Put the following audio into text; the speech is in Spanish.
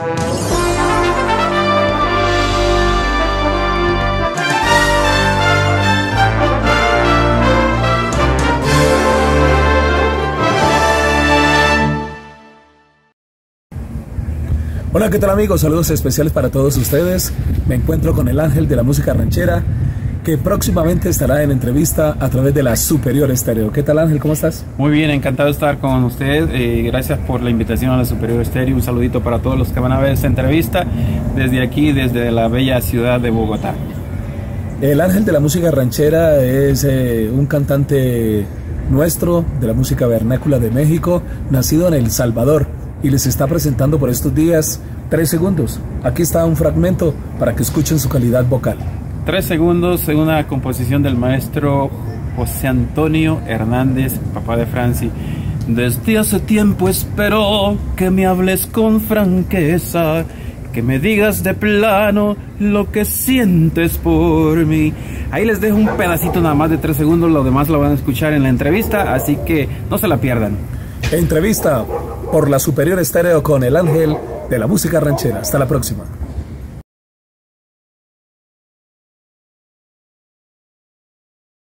Hola, ¿qué tal amigos? Saludos especiales para todos ustedes. Me encuentro con el ángel de la música ranchera, que próximamente estará en entrevista a través de la Superior Estéreo. ¿Qué tal, Ángel? ¿Cómo estás? Muy bien, encantado de estar con usted. Gracias por la invitación a la Superior Estéreo. Un saludito para todos los que van a ver esta entrevista desde aquí, desde la bella ciudad de Bogotá. El ángel de la música ranchera es un cantante nuestro de la música vernácula de México, nacido en El Salvador, y les está presentando por estos días 3 segundos. Aquí está un fragmento para que escuchen su calidad vocal. 3 segundos en una composición del maestro José Antonio Hernández, papá de Franci. Desde hace tiempo espero que me hables con franqueza, que me digas de plano lo que sientes por mí. Ahí les dejo un pedacito nada más de 3 segundos, lo demás lo van a escuchar en la entrevista, así que no se la pierdan. Entrevista por la Superior Estéreo con el ángel de la música ranchera. Hasta la próxima.